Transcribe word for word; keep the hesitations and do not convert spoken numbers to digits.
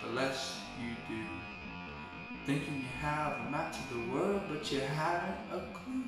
the less you do. Thinking you have a map to the world, but you haven't a clue.